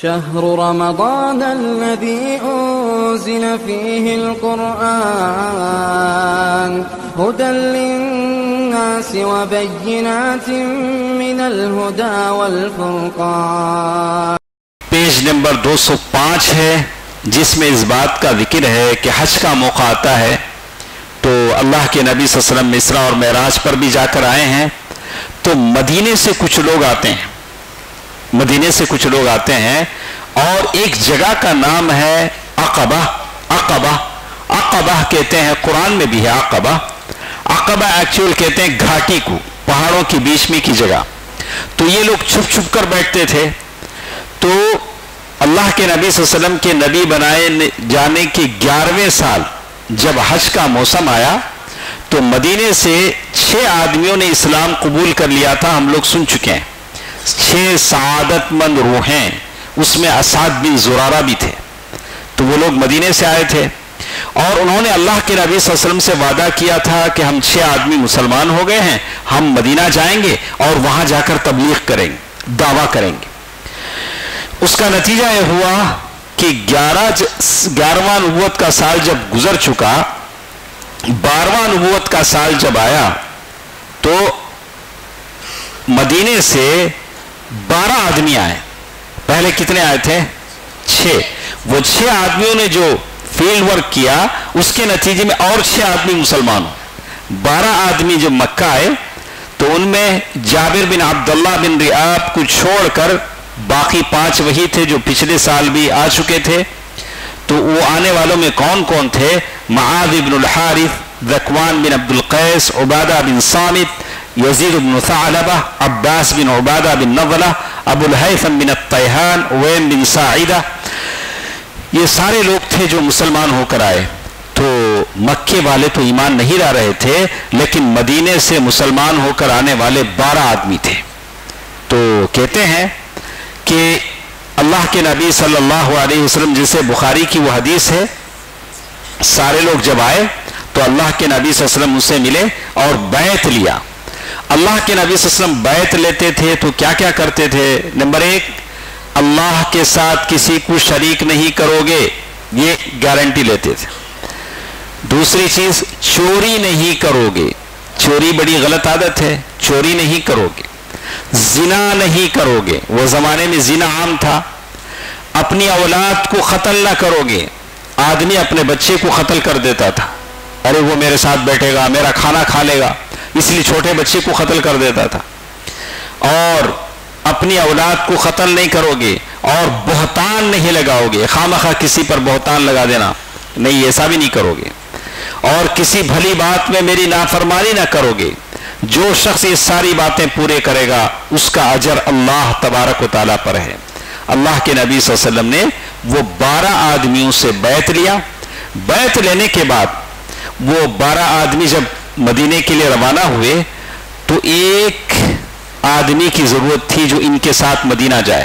شهر رمضان الذي أنزل فيه القرآن هدى للناس وبينات من الهدى والفرقان. پیج نمبر 205 ہے، جس میں اس بات کا ذکر ہے کہ حج کا موقع آتا ہے تو اللہ کے نبی صلی اللہ علیہ وسلم اسراء اور معراج پر بھی جا کر آئے ہیں، تو مدینے سے کچھ لوگ آتے ہیں، مدینے سے کچھ لوگ آتے ہیں اور ایک جگہ کا نام ہے عقبہ. عقبہ عقبہ کہتے ہیں، قرآن میں بھی ہے عقبہ. عقبہ ایکچول کہتے ہیں گھاٹی کو، پہاڑوں کے بیچ میں کی جگہ. تو یہ لوگ چھپ چھپ کر بیٹھتے تھے. تو اللہ کے نبی صلی اللہ علیہ وسلم کے نبی بنائے جانے کے 11ویں سال جب حج کا موسم آیا تو مدینے سے 6 آدمیوں نے اسلام قبول کر لیا تھا. ہم لوگ سن چکے ہیں 6 سعادت مند روحیں، اس میں اسعد بن زرارہ بھی تھے. تو وہ لوگ مدینے سے آئے تھے اور انہوں نے اللہ کے نبی صلی اللہ علیہ وسلم سے وعدہ کیا تھا کہ ہم 6 آدمی مسلمان ہو گئے ہیں، ہم مدینہ جائیں گے اور وہاں جا کر تبلیغ کریں گے، دعویٰ کریں گے. اس کا نتیجہ یہ ہوا کہ 11واں نبوت کا سال جب گزر چکا، 12واں نبوت کا سال جب آیا تو مدینے سے 12 آدمی آئے. پہلے کتنے آئے تھے؟ 6. وہ 6 آدمیوں نے جو فیلڈ ورک کیا اس کے نتیجے میں اور 6 آدمی مسلمان ہو. 12 آدمی جب مکہ آئے تو ان میں جابر بن عبداللہ بن ریاب کو چھوڑ کر باقی 5 وہی تھے جو پچھلے سال بھی آ چکے تھے. تو وہ آنے والوں میں کون کون تھے؟ معاذ بن الحارث، ذکوان بن عبد القیس، عبادہ بن صامت، یزید بن ثعلبہ، عباس بن عبادہ بن نضلہ، ابو الہیثم بن الطیحان، اویم بن ساعدہ. یہ سارے لوگ تھے جو مسلمان ہو کر آئے. تو مکے والے تو ایمان نہیں لا رہے تھے، لیکن مدینے سے مسلمان ہو کر آنے والے 12 آدمی تھے. تو کہتے ہیں کہ اللہ کے نبی صلی اللہ علیہ وسلم، جسے بخاری کی وہ حدیث ہے، سارے لوگ جب آئے تو اللہ کے نبی صلی اللہ علیہ وسلم ان سے ملے اور بیعت لیا. اللہ کے نبی صلی اللہ علیہ وسلم بیعت لیتے تھے تو کیا کیا کرتے تھے؟ نمبر 1، اللہ کے ساتھ کسی کو شریک نہیں کرو گے، یہ گارنٹی لیتے تھے. دوسری چیز، چوری نہیں کرو گے، چوری بڑی غلط عادت ہے، چوری نہیں کرو گے. زنا نہیں کرو گے، وہ زمانے میں زنا عام تھا. اپنی اولاد کو قتل نہ کرو گے. آدمی اپنے بچے کو قتل کر دیتا تھا، ارے وہ میرے ساتھ بیٹھے گا، میرا کھانا کھا لے گا، اس لیے چھوٹے بچے کو قتل کر دیتا تھا. اور اپنی اولاد کو قتل نہیں کرو گے اور بہتان نہیں لگاؤ گے، خامخواہ کسی پر بہتان لگا دینا نہیں، ایسا بھی نہیں کرو گے. اور کسی بھلی بات میں میری نافرمانی نہ کرو گے. جو شخص یہ ساری باتیں پورے کرے گا اس کا اجر اللہ تبارک و تعالیٰ پر ہے. اللہ کے نبی صلی اللہ علیہ وسلم نے وہ 12 آدمیوں سے بیعت لیا. بیعت لینے کے بعد وہ 12 آدمی جب مدینے کے لیے روانہ ہوئے تو ایک آدمی کی ضرورت تھی جو ان کے ساتھ مدینہ جائے.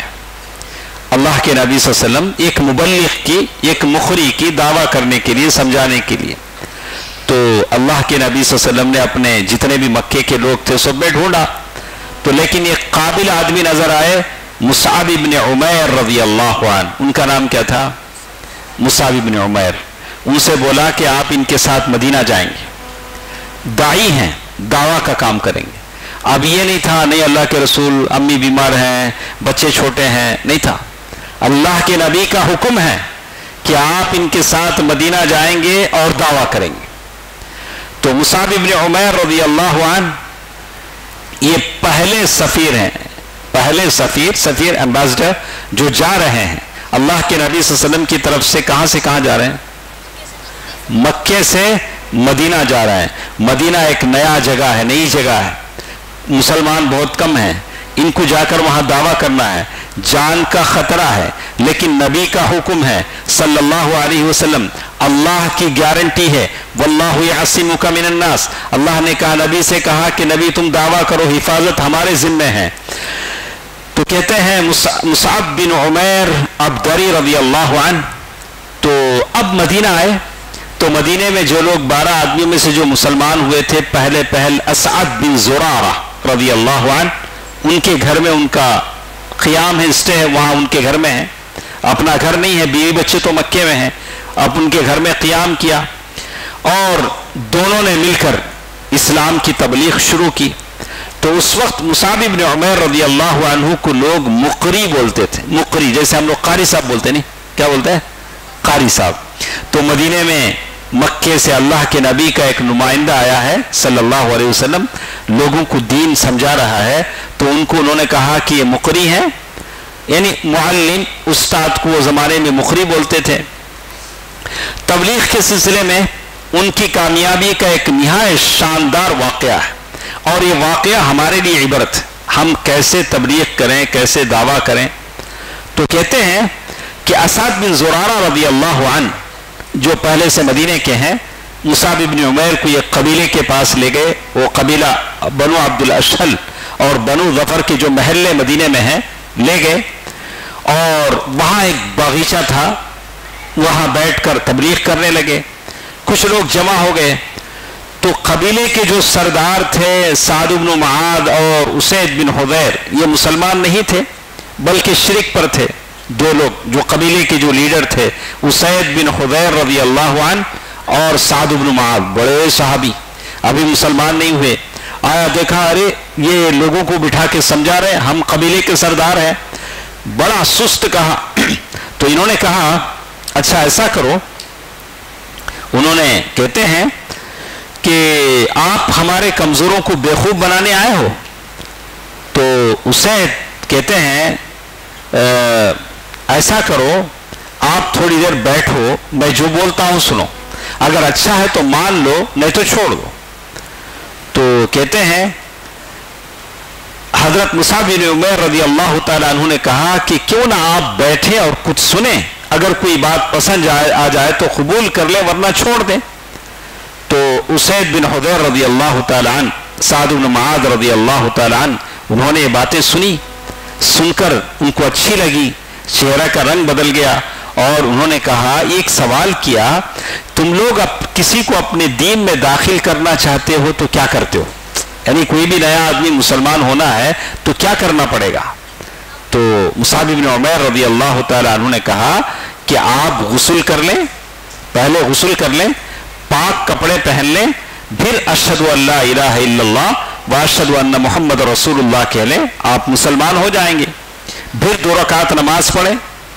اللہ کے نبی صلی اللہ علیہ وسلم ایک مبلغ کی، ایک مخری کی دعویٰ کرنے کے لیے، سمجھانے کے لیے. تو اللہ کے نبی صلی اللہ علیہ وسلم نے اپنے جتنے بھی مکے کے لوگ تھے سب میں ڈھونڈا تو لیکن ایک قابل آدمی نظر آئے، مصعب بن عمیر رضی اللہ عنہ. ان کا نام کیا تھا؟ مصعب بن عمیر. ان سے بولا کہ آپ ان کے ساتھ مدینہ جائیں گے، داعی ہیں، دعویٰ کا کام کریں گے. اب یہ نہیں تھا نہیں اللہ کے رسول امی بیمار ہیں، بچے چھوٹے ہیں، نہیں تھا. اللہ کے نبی کا حکم ہے کہ آپ ان کے ساتھ مدینہ جائیں گے اور دعویٰ کریں گے. تو مصعب بن عمیر رضی اللہ عنہ یہ پہلے سفیر ہیں، پہلے سفیر ایمبیسڈر جو جا رہے ہیں اللہ کے نبی صلی اللہ علیہ وسلم کی طرف سے. کہاں سے کہاں جا رہے ہیں؟ مکے سے مدینہ جا رہے ہیں. مدینہ ایک نیا جگہ ہے، نئی جگہ ہے، مسلمان بہت کم ہیں، ان کو جا کر وہاں دعویٰ کرنا ہے، جان کا خطرہ ہے. لیکن نبی کا حکم ہے صلی اللہ علیہ وسلم، اللہ کی گارنٹی ہے، واللہ یعصمک من الناس. اللہ نے کہا، نبی سے کہا کہ نبی تم دعویٰ کرو، حفاظت ہمارے ذمہ ہے. تو کہتے ہیں مصعب بن عمیر عبدری رضی اللہ عنہ تو اب مدینہ آئے. تو مدینے میں جو لوگ 12 آدمیوں میں سے جو مسلمان ہوئے تھے، پہل اسعد بن زرارہ رضی اللہ عنہ، ان کے گھر میں ان کا قیام ہے، اسٹے ہے، وہاں ان کے گھر میں ہے. اپنا گھر نہیں ہے، بیوی بچے تو مکے میں ہیں، اب ان کے گھر میں قیام کیا اور دونوں نے مل کر اسلام کی تبلیغ شروع کی. تو اس وقت مصعب بن عمیر رضی اللہ عنہ کو لوگ مقری بولتے تھے. مقری جیسے ہم لوگ قاری صاحب بولتے نہیں، کیا بولتے ہیں؟ قاری صاحب. تو مدینے میں مکے سے اللہ کے نبی کا ایک نمائندہ آیا ہے صلی اللہ علیہ وسلم، لوگوں کو دین سمجھا رہا ہے، تو ان کو انہوں نے کہا کہ یہ مقری ہیں، یعنی معلم استاد کو وہ زمانے میں مقری بولتے تھے. تبلیغ کے سلسلے میں ان کی کامیابی کا ایک نہایت شاندار واقعہ ہے، اور یہ واقعہ ہمارے لیے عبرت ہے، ہم کیسے تبلیغ کریں، کیسے دعویٰ کریں. تو کہتے ہیں کہ اسعد بن زرارہ رضی اللہ عنہ جو پہلے سے مدینے کے ہیں، مصعب بن عمیر کو یہ قبیلے کے پاس لے گئے. وہ قبیلہ بنو عبد الاشہل اور بنو ظفر کے جو محلے مدینے میں ہیں لے گئے، اور وہاں ایک باغیچہ تھا، وہاں بیٹھ کر تبلیغ کرنے لگے. کچھ لوگ جمع ہو گئے تو قبیلے کے جو سردار تھے سعد بن معاذ اور اسید بن حضیر، یہ مسلمان نہیں تھے بلکہ شرک پر تھے. دو لوگ جو قبیلے کے جو لیڈر تھے، اسید بن حضیر رضی اللہ عنہ اور سعد بن معاذ، بڑے صحابی، ابھی مسلمان نہیں ہوئے. آیا دیکھا، ارے یہ لوگوں کو بٹھا کے سمجھا رہے، ہم قبیلے کے سردار ہیں. بڑا سست کہا. تو انہوں نے کہا اچھا ایسا کرو، انہوں نے کہتے ہیں کہ آپ ہمارے کمزوروں کو بیخوب بنانے آئے ہو. تو اسید کہتے ہیں ایسا کرو، آپ تھوڑی دیر بیٹھو، میں جو بولتا ہوں سنو، اگر اچھا ہے تو مان لو، نہیں تو چھوڑ دو. تو کہتے ہیں حضرت مصعب بن عمیر رضی اللہ تعالیٰ عنہ نے کہا کہ کیوں نہ آپ بیٹھیں اور کچھ سنیں، اگر کوئی بات پسند آ جائے تو قبول کر لیں ورنہ چھوڑ دیں. تو اسید بن حضیر رضی اللہ تعالیٰ عنہ، سعد بن معاذ رضی اللہ تعالیٰ عنہ، انہوں نے یہ باتیں سنی. سن کر ان کو اچھی لگی، چہرہ کا رنگ بدل گیا، اور انہوں نے کہا، ایک سوال کیا، تم لوگ کسی کو اپنے دین میں داخل کرنا چاہتے ہو تو کیا کرتے ہو؟ یعنی کوئی بھی نیا آدمی مسلمان ہونا ہے تو کیا کرنا پڑے گا؟ تو مصعب بن عمیر رضی اللہ تعالیٰ عنہ نے کہا کہ آپ غسل کر لیں، پہلے غسل کر لیں، پاک کپڑے پہن لیں، پھر اشہد ان لا الہ الا اللہ واشہد ان محمد رسول اللہ کہہ لیں، آپ مسلمان ہو جائیں گے. پھر 2 رکعت نماز پڑھیں.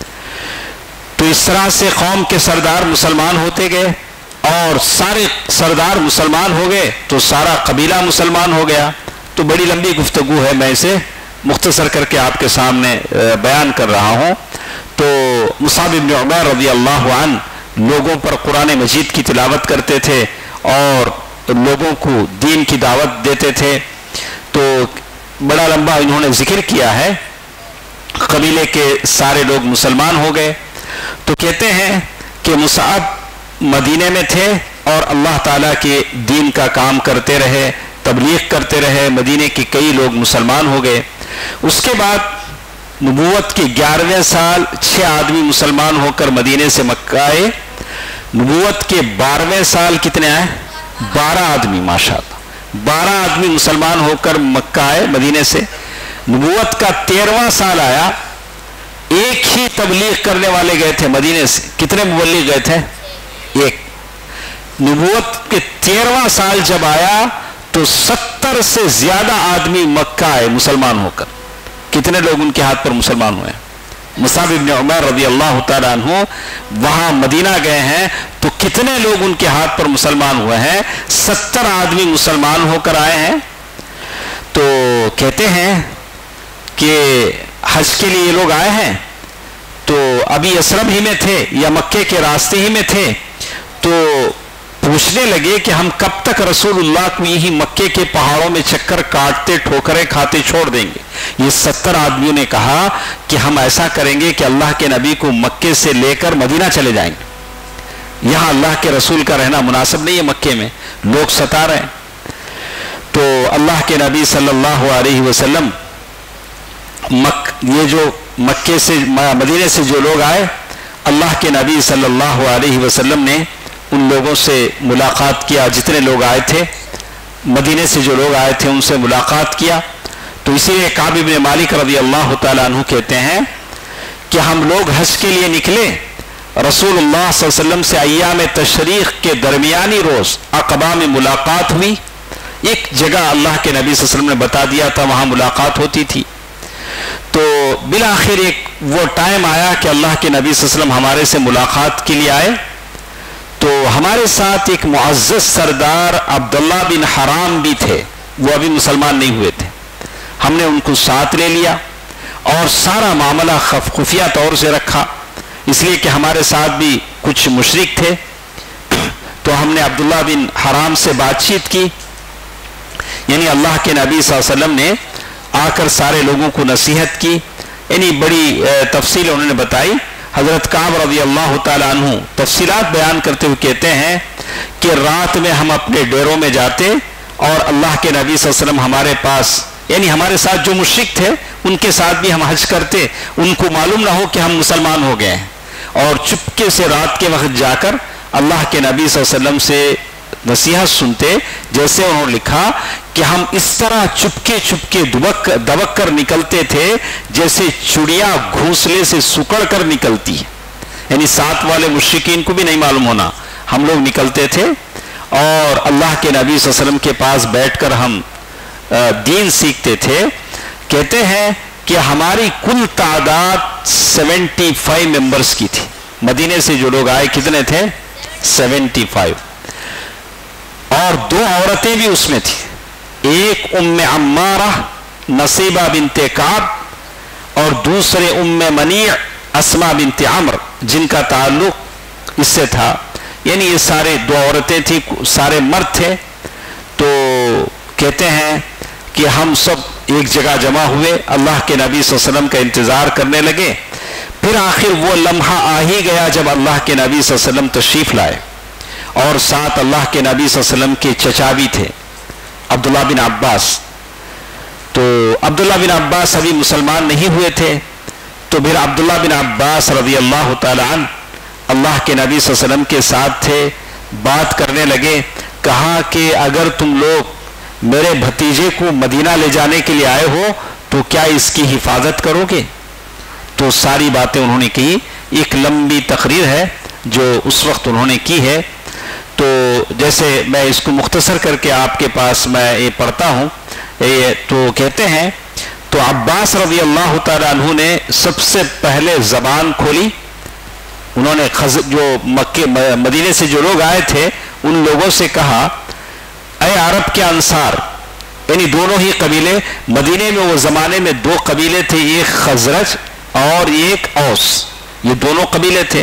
تو اس طرح سے قوم کے سردار مسلمان ہوتے گئے، اور سارے سردار مسلمان ہو گئے تو سارا قبیلہ مسلمان ہو گیا. تو بڑی لمبی گفتگو ہے، میں اسے مختصر کر کے آپ کے سامنے بیان کر رہا ہوں. تو مصعب بن عمیر رضی اللہ عنہ لوگوں پر قرآن مجید کی تلاوت کرتے تھے اور لوگوں کو دین کی دعوت دیتے تھے. تو بڑا لمبا انہوں نے ذکر کیا ہے. قبیلے کے سارے لوگ مسلمان ہو گئے. تو کہتے ہیں کہ مصعب مدینے میں تھے اور اللہ تعالیٰ کے دین کا کام کرتے رہے، تبلیغ کرتے رہے، مدینے کے کئی لوگ مسلمان ہو گئے. اس کے بعد نبوت کے 11ویں سال 6 آدمی مسلمان ہو کر مدینے سے مکہ آئے. نبوت کے 12ویں سال کتنے آئے؟ 12 آدمی، ماشاءاللہ 12 آدمی مسلمان ہو کر مکہ آئے مدینے سے. نبوت کا 13واں سال آیا، ایک ہی تبلیغ کرنے والے گئے تھے مدینے سے. کتنے مبلغ گئے تھے؟ ایک. نبوت کے 13واں سال جب آیا تو 70 سے زیادہ آدمی مکہ آئے مسلمان ہو کر. کتنے لوگ ان کے ہاتھ پر مسلمان ہوئے؟ مصعب بن عمیر رضی اللہ تعالیٰ عنہ وہاں مدینہ گئے ہیں تو کتنے لوگ ان کے ہاتھ پر مسلمان ہوئے ہیں؟ 70 آدمی مسلمان ہو کر آئے ہیں. تو کہتے ہیں کہ حج کے لیے یہ لوگ آئے ہیں تو ابھی یثرب ہی میں تھے یا مکے کے راستے ہی میں تھے. تو پوچھنے لگے کہ ہم کب تک رسول اللہ کو یہی مکے کے پہاڑوں میں چکر کاٹتے ٹھوکریں کھاتے چھوڑ دیں گے؟ یہ 70 آدمیوں نے کہا کہ ہم ایسا کریں گے کہ اللہ کے نبی کو مکے سے لے کر مدینہ چلے جائیں گے. یہاں اللہ کے رسول کا رہنا مناسب نہیں ہے، مکے میں لوگ ستا رہے ہیں. تو اللہ کے نبی صلی اللہ علیہ وسلم یہ جو مکے سے مدینے سے جو لوگ آئے، اللہ کے نبی صلی اللہ علیہ وسلم نے ان لوگوں سے ملاقات کیا. جتنے لوگ آئے تھے مدینے سے، جو لوگ آئے تھے ان سے ملاقات کیا. تو اسی لیے کعب بن مالک رضی اللہ تعالیٰ عنہ کہتے ہیں کہ ہم لوگ حج کے لیے نکلے، رسول اللہ صلی اللہ علیہ وسلم سے ایام تشریق کے درمیانی روز عقبہ میں ملاقات ہوئی. ایک جگہ اللہ کے نبی صلی اللہ علیہ وسلم نے بتا دیا تھا وہاں ملاقات ہوتی تھی. تو بالآخر ایک وہ ٹائم آیا کہ اللہ کے نبی صلی اللہ علیہ وسلم ہمارے سے ملاقات کے لیے آئے. تو ہمارے ساتھ ایک معزز سردار عبداللہ بن حرام بھی تھے، وہ ابھی مسلمان نہیں ہوئے تھے. ہم نے ان کو ساتھ لے لیا اور سارا معاملہ خفیہ طور سے رکھا، اس لیے کہ ہمارے ساتھ بھی کچھ مشرک تھے. تو ہم نے عبداللہ بن حرام سے بات چیت کی، یعنی اللہ کے نبی صلی اللہ علیہ وسلم نے آ کر سارے لوگوں کو نصیحت کی، یعنی بڑی تفصیل انہوں نے بتائی. حضرت کعب رضی اللہ تعالیٰ عنہ تفصیلات بیان کرتے ہوئے کہتے ہیں کہ رات میں ہم اپنے ڈیروں میں جاتے اور اللہ کے نبی صلی اللہ علیہ وسلم ہمارے پاس، یعنی ہمارے ساتھ جو مشرک تھے ان کے ساتھ بھی ہم حج کرتے، ان کو معلوم نہ ہو کہ ہم مسلمان ہو گئے ہیں، اور چپکے سے رات کے وقت جا کر اللہ کے نبی صلی اللہ علیہ وسلم سے نصیحت سنتے. جیسے انہوں نے لکھا کہ ہم اس طرح چپکے چپکے دبک کر نکلتے تھے جیسے چڑیا گھونسلے سے سکڑ کر نکلتی ہے، یعنی ساتھ والے مشرکین کو بھی نہیں معلوم ہونا. ہم لوگ نکلتے تھے اور اللہ کے نبی صلی اللہ علیہ وسلم کے پاس بیٹھ کر ہم دین سیکھتے تھے. کہتے ہیں کہ ہماری کل تعداد 75 ممبرز کی تھی. مدینے سے جو لوگ آئے کتنے تھے؟ 75. اور 2 عورتیں بھی اس میں تھیں، ایک ام عمارہ نصیبہ بنت کعب اور دوسرے ام منیع اسماء بنت عمر جن کا تعلق اس سے تھا. یعنی یہ سارے 2 عورتیں تھیں، سارے مرد تھے. تو کہتے ہیں کہ ہم سب ایک جگہ جمع ہوئے، اللہ کے نبی صلی اللہ علیہ وسلم کا انتظار کرنے لگے. پھر آخر وہ لمحہ آ ہی گیا جب اللہ کے نبی صلی اللہ علیہ وسلم تشریف لائے، اور ساتھ اللہ کے نبی صلی اللہ علیہ وسلم کے چچا بھی تھے، عبداللہ بن عباس. تو عبداللہ بن عباس ابھی مسلمان نہیں ہوئے تھے. تو پھر عبداللہ بن عباس رضی اللہ تعالی عنہ اللہ کے نبی صلی اللہ علیہ وسلم کے ساتھ تھے، بات کرنے لگے. کہا کہ اگر تم لوگ میرے بھتیجے کو مدینہ لے جانے کے لیے آئے ہو تو کیا اس کی حفاظت کرو گے؟ تو ساری باتیں انہوں نے کی. ایک لمبی تقریر ہے جو اس وقت انہوں نے کی ہے. تو جیسے میں اس کو مختصر کر کے آپ کے پاس میں یہ پڑھتا ہوں. تو کہتے ہیں تو عباس رضی اللہ تعالیٰ عنہ نے سب سے پہلے زبان کھولی. انہوں نے جو مدینے سے جو لوگ آئے تھے ان لوگوں سے کہا، اے عرب کے انصار، یعنی دونوں ہی قبیلے. مدینے میں وہ زمانے میں 2 قبیلے تھے، ایک خزرج اور ایک اوس، یہ دونوں قبیلے تھے.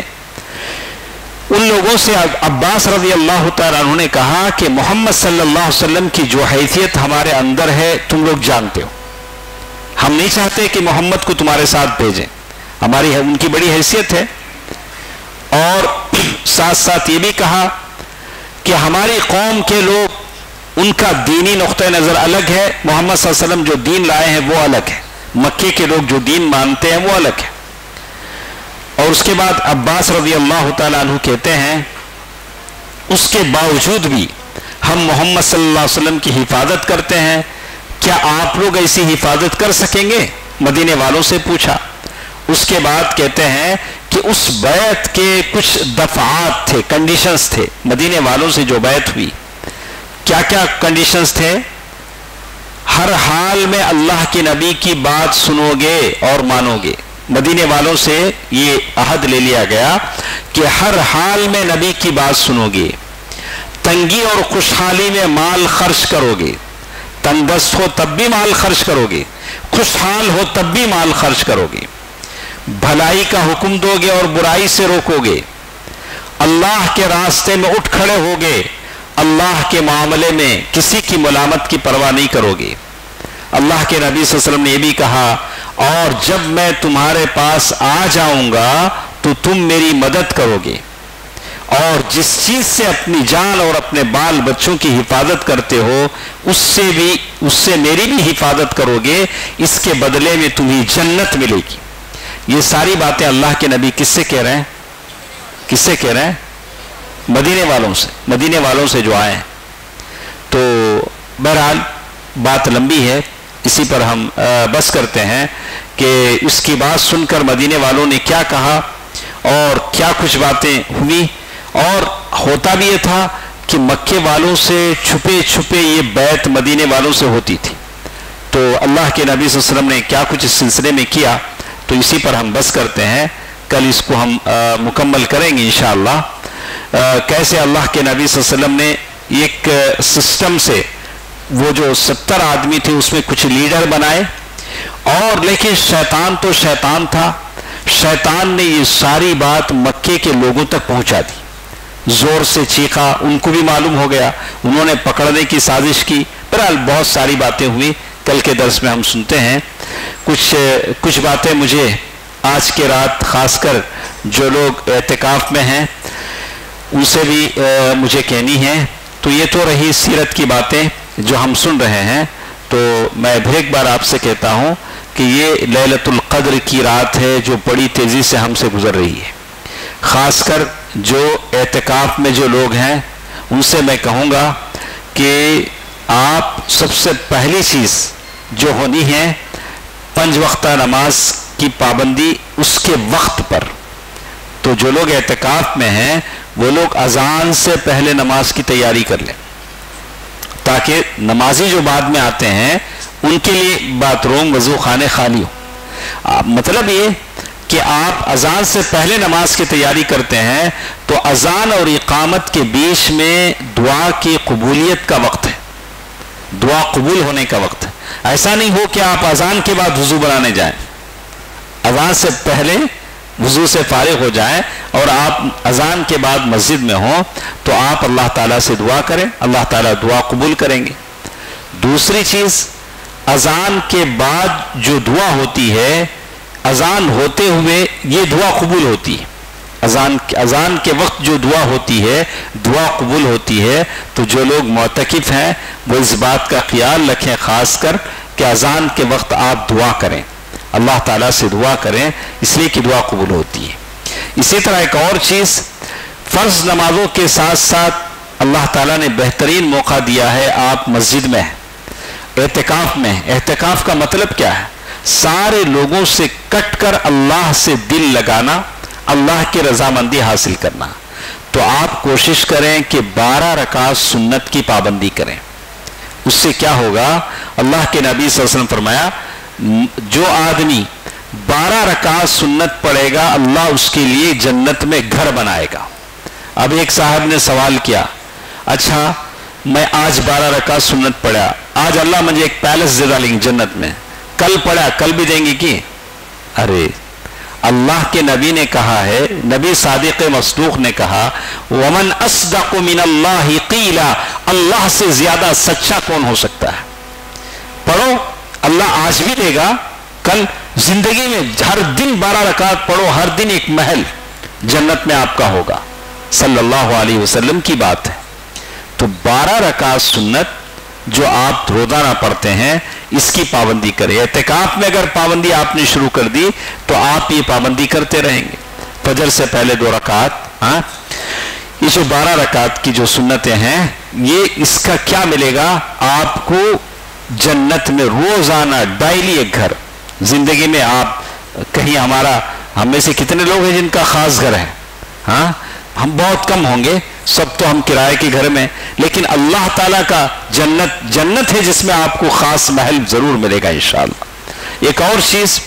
ان لوگوں سے عباس رضی اللہ تعالیٰ عنہ نے کہا کہ محمد صلی اللہ علیہ وسلم کی جو حیثیت ہمارے اندر ہے تم لوگ جانتے ہو. ہم نہیں چاہتے کہ محمد کو تمہارے ساتھ بھیجیں، ہماری ان کی بڑی حیثیت ہے. اور ساتھ ساتھ یہ بھی کہا کہ ہماری قوم کے لوگ ان کا دینی نقطہ نظر الگ ہے، محمد صلی اللہ علیہ وسلم جو دین لائے ہیں وہ الگ ہے، مکے کے لوگ جو دین مانتے ہیں وہ الگ ہے. اور اس کے بعد عباس رضی اللہ تعالیٰ عنہ کہتے ہیں اس کے باوجود بھی ہم محمد صلی اللہ علیہ وسلم کی حفاظت کرتے ہیں، کیا آپ لوگ ایسی حفاظت کر سکیں گے؟ مدینے والوں سے پوچھا. اس کے بعد کہتے ہیں کہ اس بیعت کے کچھ دفعات تھے، کنڈیشنز تھے. مدینے والوں سے جو بیعت ہوئی کیا کیا کنڈیشنز تھے؟ ہر حال میں اللہ کے نبی کی بات سنو گے اور مانو گے. مدینے والوں سے یہ عہد لے لیا گیا کہ ہر حال میں نبی کی بات سنو گے، تنگی اور خوشحالی میں مال خرچ کرو گے، تنگ دست ہو تب بھی مال خرچ کرو گے، خوشحال ہو تب بھی مال خرچ کرو گے، بھلائی کا حکم دو گے اور برائی سے روکو گے، اللہ کے راستے میں اٹھ کھڑے ہوگے، اللہ کے معاملے میں کسی کی ملامت کی پرواہ نہیں کرو گے. اللہ کے نبی صلی اللہ علیہ وسلم نے یہ بھی کہا، اور جب میں تمہارے پاس آ جاؤں گا تو تم میری مدد کرو گے، اور جس چیز سے اپنی جان اور اپنے بال بچوں کی حفاظت کرتے ہو اس سے میری بھی حفاظت کرو گے، اس کے بدلے میں تمہیں جنت ملے گی. یہ ساری باتیں اللہ کے نبی کس سے کہہ رہے ہیں؟ کس سے کہہ رہے ہیں؟ مدینے والوں سے، مدینے والوں سے جو آئے ہیں. تو بہرحال بات لمبی ہے، اسی پر ہم بس کرتے ہیں کہ اس کی بات سن کر مدینے والوں نے کیا کہا اور کیا کچھ باتیں ہوئی. اور ہوتا بھی یہ تھا کہ مکے والوں سے چھپے چھپے یہ بیعت مدینے والوں سے ہوتی تھی. تو اللہ کے نبی صلی اللہ علیہ وسلم نے کیا کچھ اس سلسلے میں کیا، تو اسی پر ہم بس کرتے ہیں. کل اس کو ہم مکمل کریں گے انشاءاللہ. کیسے اللہ کے نبی صلی اللہ علیہ وسلم نے ایک سسٹم سے وہ جو 70 آدمی تھے اس میں کچھ لیڈر بنائے، اور لیکن شیطان تو شیطان تھا. شیطان نے یہ ساری بات مکے کے لوگوں تک پہنچا دی. زور سے چیخا، ان کو بھی معلوم ہو گیا، انہوں نے پکڑنے کی سازش کی. بہرحال بہت ساری باتیں ہوئی. کل کے درس میں ہم سنتے ہیں. کچھ باتیں مجھے آج کے رات خاص کر جو لوگ اعتکاف میں ہیں ان سے بھی مجھے کہنی ہے. تو یہ تو رہی سیرت کی باتیں جو ہم سن رہے ہیں. تو میں پھر ایک بار آپ سے کہتا ہوں کہ یہ لیلۃ القدر کی رات ہے جو بڑی تیزی سے ہم سے گزر رہی ہے. خاص کر جو اعتکاف میں جو لوگ ہیں ان سے میں کہوں گا کہ آپ سب سے پہلی چیز جو ہونی ہے 5 وقتہ نماز کی پابندی اس کے وقت پر. تو جو لوگ اعتکاف میں ہیں وہ لوگ اذان سے پہلے نماز کی تیاری کر لیں، تاکہ نمازی جو بعد میں آتے ہیں ان کے لیے باتھ روم وضو خانے خالی ہو. مطلب یہ کہ آپ اذان سے پہلے نماز کی تیاری کرتے ہیں تو اذان اور اقامت کے بیچ میں دعا کی قبولیت کا وقت ہے، دعا قبول ہونے کا وقت ہے. ایسا نہیں ہو کہ آپ اذان کے بعد وضو بنانے جائیں، اذان سے پہلے وضو سے فارغ ہو جائیں اور آپ اذان کے بعد مسجد میں ہوں تو آپ اللہ تعالیٰ سے دعا کریں، اللہ تعالیٰ دعا قبول کریں گے. دوسری چیز، اذان کے بعد جو دعا ہوتی ہے اذان ہوتے ہوئے یہ دعا قبول ہوتی ہے. اذان کے وقت جو دعا ہوتی ہے دعا قبول ہوتی ہے. تو جو لوگ معتکف ہیں وہ اس بات کا خیال رکھیں خاص کر کہ اذان کے وقت آپ دعا کریں، اللہ تعالیٰ سے دعا کریں، اس لیے کہ دعا قبول ہوتی ہے. اسی طرح ایک اور چیز، فرض نمازوں کے ساتھ ساتھ اللہ تعالیٰ نے بہترین موقع دیا ہے. آپ مسجد میں اعتکاف میں، اعتکاف کا مطلب کیا ہے؟ سارے لوگوں سے کٹ کر اللہ سے دل لگانا، اللہ کی رضامندی حاصل کرنا. تو آپ کوشش کریں کہ 12 رکعت سنت کی پابندی کریں. اس سے کیا ہوگا؟ اللہ کے نبی صلی اللہ علیہ وسلم فرمایا جو آدمی 12 رکعت سنت پڑھے گا اللہ اس کے لیے جنت میں گھر بنائے گا. اب ایک صاحب نے سوال کیا، اچھا میں آج 12 رکعت سنت پڑھا، آج اللہ مجھے ایک پیلس دے ڈالیں گے جنت میں، کل پڑھا کل بھی دیں گے کی؟ ارے اللہ کے نبی نے کہا ہے، نبی صادق مصدوق نے کہا وَمَنْ أَصْدَقُ مِنَ اللَّهِ قِيلًا، اللہ سے زیادہ سچا کون ہو سکتا ہے؟ پڑھو، اللہ آج بھی دے گا، کل زندگی میں ہر دن 12 رکعت پڑھو، ہر دن ایک محل جنت میں آپ کا ہوگا. صلی اللہ علیہ وسلم کی بات ہے. تو 12 رکعت سنت جو آپ روزانہ پڑھتے ہیں اس کی پابندی کریں. اعتکاف میں اگر پابندی آپ نے شروع کر دی تو آپ یہ پابندی کرتے رہیں گے. فجر سے پہلے 2 رکعت، یہ جو 12 رکعت کی جو سنتیں ہیں یہ اس کا کیا ملے گا آپ کو جنت میں؟ روزانہ ڈیلی ایک گھر. زندگی میں آپ کہیں، ہم میں سے کتنے لوگ ہیں جن کا خاص گھر ہے؟ ہم بہت کم ہوں گے، سب تو ہم کرائے کے گھر میں. لیکن اللہ تعالیٰ کا جنت ہے جس میں آپ کو خاص محل ضرور ملے گا انشاءاللہ. ایک اور چیز،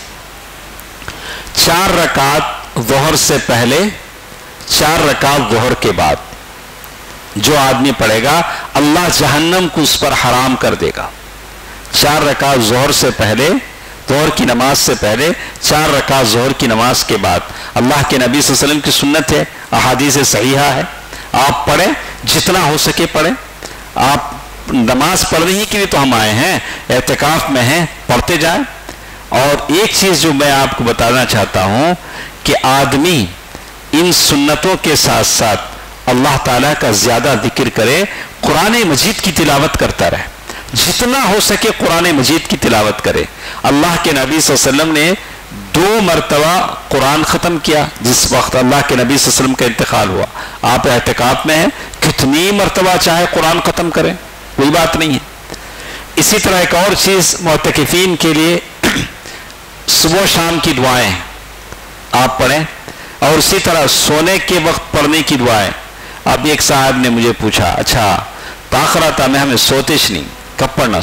4 رکعت ظہر سے پہلے، 4 رکعت ظہر کے بعد جو آدمی پڑھے گا اللہ جہنم کو اس پر حرام کر دے گا. 4 رکعت ظہر سے پہلے، ظہر کی نماز سے پہلے، 4 رکعت ظہر کی نماز کے بعد. اللہ کے نبی صلی اللہ علیہ وسلم کی سنت ہے، احادیث صحیحہ ہے، آپ پڑھیں، جتنا ہو سکے پڑھیں. آپ نماز پڑھنے ہی کے لیے تو ہم آئے ہیں، اعتکاف میں ہیں، پڑھتے جائیں. اور ایک چیز جو میں آپ کو بتانا چاہتا ہوں کہ آدمی ان سنتوں کے ساتھ ساتھ اللہ تعالیٰ کا زیادہ ذکر کرے، قرآن مجید کی تلاوت کرتا رہے، جتنا ہو سکے قرآن مجید کی تلاوت کرے. اللہ کے نبی صلی اللہ علیہ وسلم نے 2 مرتبہ قرآن ختم کیا جس وقت اللہ کے نبی صلی اللہ علیہ وسلم کا انتقال ہوا. آپ اعتکاف میں ہیں، کتنی مرتبہ چاہے قرآن ختم کریں، کوئی بات نہیں ہے. اسی طرح ایک اور چیز معتکفین کے لیے صبح شام کی دعائیں آپ پڑھیں، اور اسی طرح سونے کے وقت پڑھنے کی دعائیں. اب ایک صاحب نے مجھے پوچھا، اچھا تاخرات میں ہمیں سوتےش نہیں، کب پڑھنا؟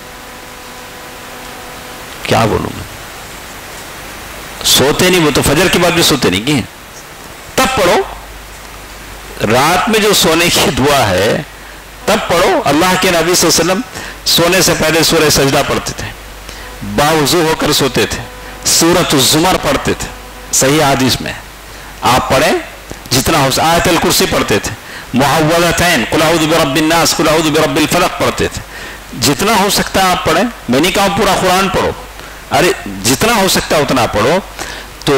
کیا بولوں میں، سوتے نہیں، وہ تو فجر کے بعد بھی سوتے نہیں کہ تب پڑھو. رات میں جو سونے کی دعا ہے تب پڑھو. اللہ کے نبی صلی اللہ علیہ وسلم سونے سے پہلے سورہ سجدہ پڑھتے تھے، باوضو ہو کر سوتے تھے، سورۃ الزمر پڑھتے تھے، صحیح حدیث میں. آپ پڑھیں جتنا ہو سکتا. آیت الکرسی پڑھتے تھے، معوذتین قل اعوذ برب الناس قل اعوذ برب الفلق پڑھتے تھے. جتنا ہو سکتا ہے آپ پڑھیں. میں نہیں کہا پورا قرآن پڑھو، ارے جتنا ہو سکتا ہے اتنا پڑھو. تو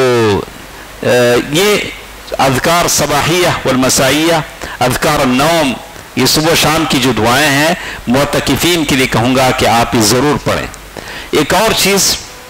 یہ اذکار صباحیہ والمسائیہ، اذکار النوم، یہ صبح و شام کی جو دعائیں ہیں معتکفین کے لیے کہوں گا کہ آپ یہ ضرور پڑھیں. ایک اور چیز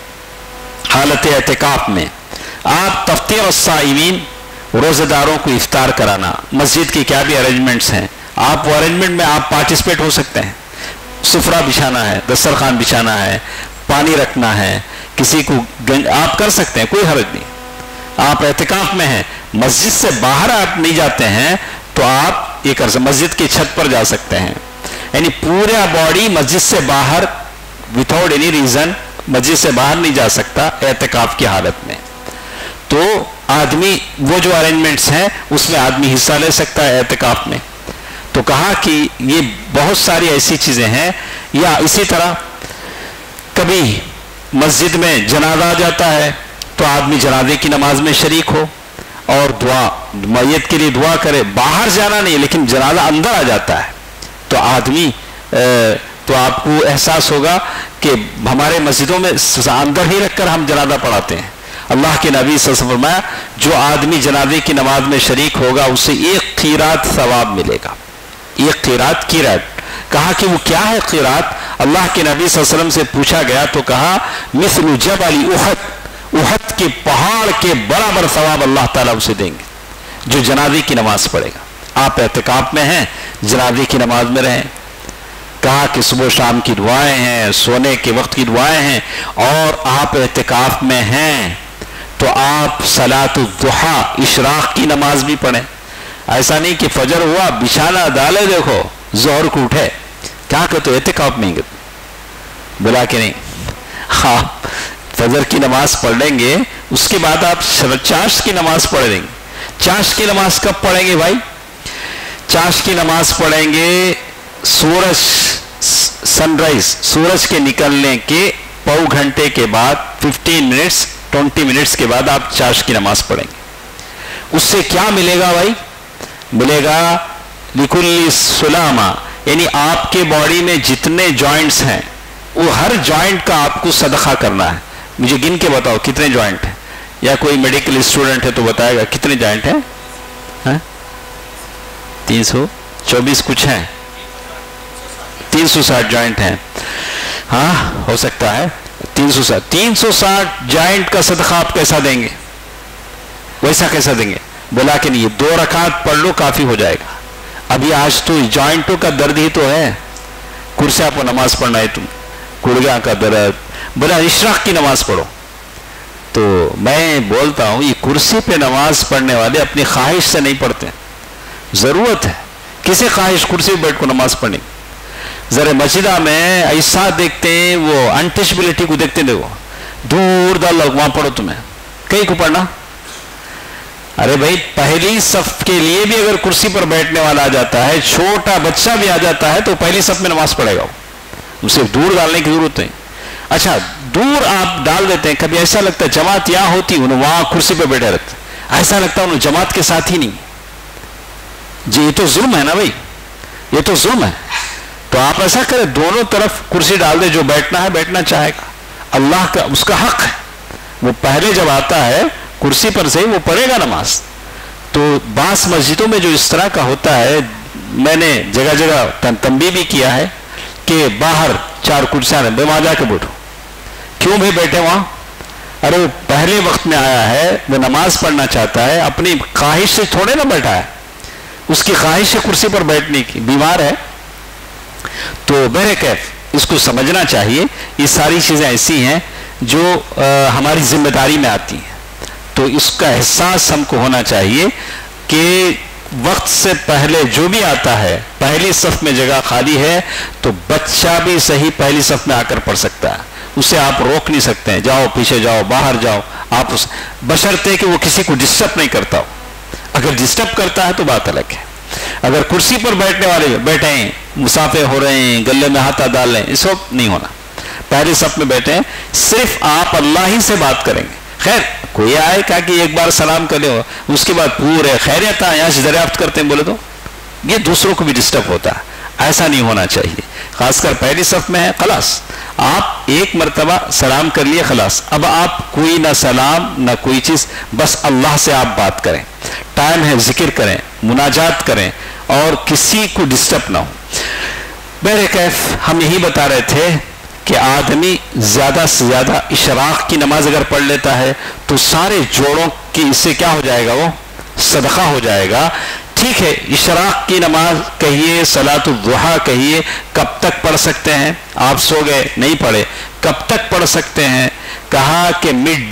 حالت اعتکاف میں، آپ تفطیر الصائمین، روزہ داروں کو افطار کرانا. مسجد کی کیا بھی ارینجمنٹس ہیں، آپ وہ ارینجمنٹ میں آپ پارٹیسپیٹ ہو سکتے ہیں. سفرہ بچھانا ہے، دسترخوان بچھانا ہے، پانی رکھنا ہے، کسی کو آپ کر سکتے ہیں، کوئی حرج نہیں. آپ اعتکاف میں ہیں، مسجد سے باہر آپ نہیں جاتے ہیں تو آپ یہ کر سکتے، مسجد کی چھت پر جا سکتے ہیں. یعنی پورا باڈی مسجد سے باہر وداؤٹ اینی ریزن مسجد سے باہر نہیں جا سکتا اعتکاف کی حالت میں. تو آدمی وہ جو ارینجمنٹس ہیں اس میں آدمی حصہ لے سکتا ہے اعتکاف میں. تو کہا کہ یہ بہت ساری ایسی چیزیں ہیں. یا اسی طرح کبھی مسجد میں جنازہ آ جاتا ہے تو آدمی جنازے کی نماز میں شریک ہو اور دعا میت کے لیے دعا کرے. باہر جانا نہیں، لیکن جنازہ اندر آ جاتا ہے تو آدمی تو آپ کو احساس ہوگا کہ ہمارے مسجدوں میں اندر ہی رکھ کر ہم جنازہ پڑھاتے ہیں. اللہ کے نبی صلی اللہ علیہ وسلم فرمایا جو آدمی جنازے کی نماز میں شریک ہوگا اسے 1 قیرات ثواب ملے گا. 1 قیرات. کہا کہ وہ کیا ہے قیرات؟ اللہ کے نبی صلی اللہ علیہ وسلم سے پوچھا گیا تو کہا مثل جبل احد، احد کے پہاڑ کے برابر ثواب اللہ تعالیٰ اسے دیں گے جو جنازے کی نماز پڑھے گا. آپ اعتکاف میں ہیں، جنازے کی نماز میں رہیں. کہا کہ صبح شام کی دعائیں ہیں، سونے کے وقت کی دعائیں ہیں، اور آپ اعتکاف میں ہیں تو آپ صلاۃ الضحیٰ، اشراق کی نماز بھی پڑھیں. ایسا نہیں کہ فجر ہوا بچھانا ڈالے دیکھو ظہر کو اٹھے، کیا کہتے اعتکاف میں بلا کے نہیں. آپ فجر کی نماز پڑھ لیں گے، اس کے بعد آپ چاشت کی نماز پڑھ لیں گے. چاشت کی نماز کب پڑھیں گے بھائی؟ چاشت کی نماز پڑھیں گے سورج سن رائز، سورج کے نکلنے کے پاؤ گھنٹے کے بعد 20 منٹس کے بعد آپ چاشت کی نماز پڑھیں گے. اس سے کیا ملے گا بھائی؟ ملے گا لکل سلامہ، یعنی آپ کے باڈی میں جتنے جوائنٹس ہیں وہ ہر جوائنٹ کا آپ کو صدقہ کرنا ہے. مجھے گن کے بتاؤ کتنے جوائنٹ ہیں، یا کوئی میڈیکل اسٹوڈنٹ ہے تو بتائے گا کتنے جوائنٹ ہیں؟ 324 کچھ ہیں، 360 جوائنٹ ہیں. ہاں ہو سکتا ہے 360 جوائنٹ کا صدقہ آپ کیسا دیں گے؟ ویسا کیسا دیں گے؟ بولا کہ نہیں، 2 رکعت پڑھ لو کافی ہو جائے گا. ابھی آج تو جوائنٹوں کا درد ہی تو ہے، کرسیاں پر نماز پڑھنا ہے تم، گڑگا کا درد. بولا اشراق کی نماز پڑھو. تو میں بولتا ہوں یہ کرسی پہ نماز پڑھنے والے اپنی خواہش سے نہیں پڑھتے، ضرورت ہے کسی خواہش کرسی پہ بیٹھ کو نماز پڑھنے. ذرا مسجدہ میں ایسا دیکھتے ہیں، وہ انٹچبلٹی کو دیکھتے ہیں، دیکھو دور دور لوگ وہاں پڑھو، تمہیں کہیں کو پڑھنا. ارے بھائی پہلی صف کے لیے بھی اگر کرسی پر بیٹھنے والا آ جاتا ہے، چھوٹا بچہ بھی آ جاتا ہے تو پہلی صف میں نماز پڑھے گا. اسے دور ڈالنے کی ضرورت نہیں. اچھا دور آپ ڈال دیتے ہیں، کبھی ایسا لگتا ہے جماعت یہاں ہوتی انہوں وہاں کرسی پہ بیٹھے رہتے، ایسا لگتا ہے انہوں جماعت کے ساتھ ہی نہیں. جی یہ تو ظلم ہے نا بھائی، یہ تو ظلم ہے. تو آپ ایسا کریں دونوں طرف کرسی ڈال دے، جو بیٹھنا ہے بیٹھنا چاہے گا، اللہ کا اس کا حق ہے. وہ پہلے جب آتا ہے کرسی پر سے وہ پڑھے گا نماز. تو بعض مسجدوں میں جو اس طرح کا ہوتا ہے، میں نے جگہ جگہ تنبیہ بھی کیا ہے کہ باہر 4 کرسیاں ہیں، وہاں جا کے بیٹھو. کیوں بھی بیٹھے وہاں؟ ارے وہ پہلے وقت میں آیا ہے، وہ نماز پڑھنا چاہتا ہے، اپنی خواہش سے تھوڑے نہ بیٹھا ہے، اس کی خواہش ہے کرسی پر بیٹھنے کی، بیمار ہے. تو بہرکیف اس کو سمجھنا چاہیے. یہ ساری چیزیں ایسی ہیں جو ہماری ذمہ داری میں آتی ہیں، تو اس کا احساس ہم کو ہونا چاہیے کہ وقت سے پہلے جو بھی آتا ہے، پہلی صف میں جگہ خالی ہے تو بچہ بھی صحیح پہلی صف میں آ کر پڑھ سکتا ہے، اسے آپ روک نہیں سکتے ہیں، جاؤ پیچھے جاؤ باہر جاؤ، آپ بشرطے کہ وہ کسی کو ڈسٹرب نہیں کرتا ہو۔ اگر ڈسٹرب کرتا ہے تو بات الگ ہے۔ اگر کرسی پر بیٹھنے والے بیٹھے ہیں، مسافر ہو رہے ہیں، گلے میں ہاتھ ڈال رہے ہیں، اس وقت نہیں ہونا، پہلے صف میں بیٹھے ہیں، صرف آپ اللہ ہی سے بات کریں گے۔ خیر کوئی آئے کہا کہ ایک بار سلام کر لو، اس کے بعد پورے خیریت یہاں سے دریافت کرتے ہیں بولے تو یہ دوسروں کو بھی ڈسٹرب ہوتا ہے، ایسا نہیں ہونا چاہیے۔ خاص کر پہلی صف میں ہے، خلاص آپ ایک مرتبہ سلام کر لیے، خلاص اب آپ کوئی نہ سلام نہ کوئی چیز، بس اللہ سے آپ بات کریں، ٹائم ہے ذکر کریں، مناجات کریں اور کسی کو ڈسٹرب نہ ہو۔ بہرکیف ہم یہی بتا رہے تھے کہ آدمی زیادہ سے زیادہ اشراق کی نماز اگر پڑھ لیتا ہے تو سارے جوڑوں کی اس سے کیا ہو جائے گا، وہ صدقہ ہو جائے گا۔ ٹھیک ہے، اشراق کی نماز کہیے، صلاۃ الضحیٰ کہیے، کب تک پڑھ سکتے ہیں؟ آپ سو گئے نہیں پڑھے، کب تک پڑھ سکتے ہیں؟ کہا کہ مڈ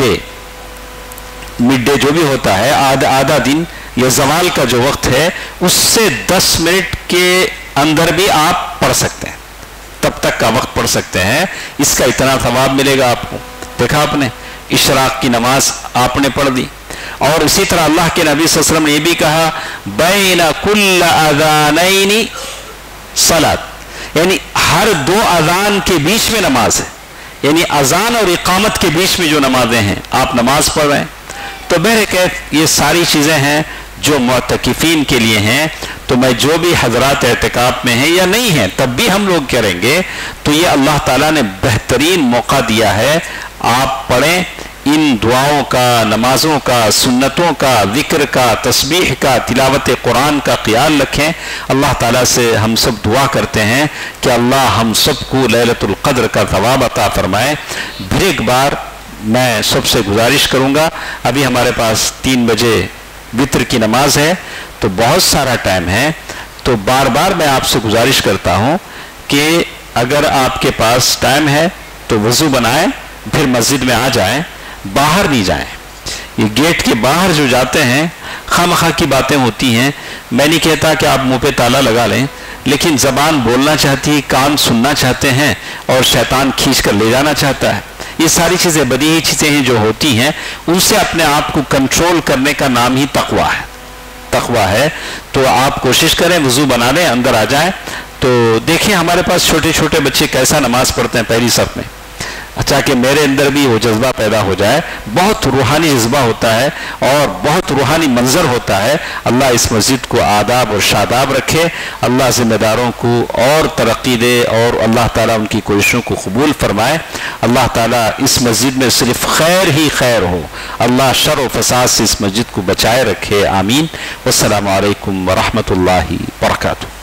ڈے جو بھی ہوتا ہے، آدھا دن یا زوال کا جو وقت ہے اس سے 10 منٹ کے اندر بھی آپ پڑھ سکتے ہیں، تب تک کا وقت پڑھ سکتے ہیں، اس کا اتنا ثواب ملے گا آپ کو۔ دیکھا آپ نے، اشراق کی نماز آپ نے پڑھ دی، اور اسی طرح اللہ کے نبی صلی اللہ علیہ وسلم نے یہ بھی کہا بین کل اذانین صلاۃ، یعنی ہر 2 اذان کے بیچ میں نماز ہے، یعنی اذان اور اقامت کے بیچ میں جو نمازیں ہیں آپ نماز پڑھ رہے ہیں۔ تو بہرکیف یہ ساری چیزیں ہیں جو معتکفین کے لیے ہیں، تو میں جو بھی حضرات اعتکاف میں ہیں یا نہیں ہیں تب بھی ہم لوگ کریں گے، تو یہ اللہ تعالیٰ نے بہترین موقع دیا ہے، آپ پڑھیں، ان دعاؤں کا، نمازوں کا، سنتوں کا، ذکر کا، تسبیح کا، تلاوت قرآن کا خیال رکھیں۔ اللہ تعالیٰ سے ہم سب دعا کرتے ہیں کہ اللہ ہم سب کو لیلۃ القدر کا ثواب عطا فرمائے۔ پھر ایک بار میں سب سے گزارش کروں گا، ابھی ہمارے پاس 3 بجے وتر کی نماز ہے تو بہت سارا ٹائم ہے، تو بار بار میں آپ سے گزارش کرتا ہوں کہ اگر آپ کے پاس ٹائم ہے تو وضو بنائیں، پھر مسجد میں آ جائیں، باہر نہیں جائیں۔ یہ گیٹ کے باہر جو جاتے ہیں خواہ مخواہ کی باتیں ہوتی ہیں، میں نہیں کہتا کہ آپ منہ پہ تالا لگا لیں، لیکن زبان بولنا چاہتی ہے، کان سننا چاہتے ہیں اور شیطان کھینچ کر لے جانا چاہتا ہے۔ یہ ساری چیزیں بدیہی چیزیں ہیں جو ہوتی ہیں، ان سے اپنے آپ کو کنٹرول کرنے کا نام ہی تقویٰ ہے۔ تو آپ کوشش کریں، وضو بنا لیں، اندر آ جائیں۔ تو دیکھیں ہمارے پاس چھوٹے چھوٹے بچے کیسا نماز پڑھتے ہیں پہلی صف میں، اچھا کہ میرے اندر بھی وہ جذبہ پیدا ہو جائے۔ بہت روحانی جذبہ ہوتا ہے اور بہت روحانی منظر ہوتا ہے۔ اللہ اس مسجد کو آداب اور شاداب رکھے، اللہ ذمہ داروں کو اور ترقی دے، اور اللہ تعالیٰ ان کی کوششوں کو قبول فرمائے۔ اللہ تعالیٰ اس مسجد میں صرف خیر ہی خیر ہو، اللہ شر و فساد سے اس مسجد کو بچائے رکھے، آمین۔ والسلام علیکم ورحمۃ اللہ وبرکاتہ۔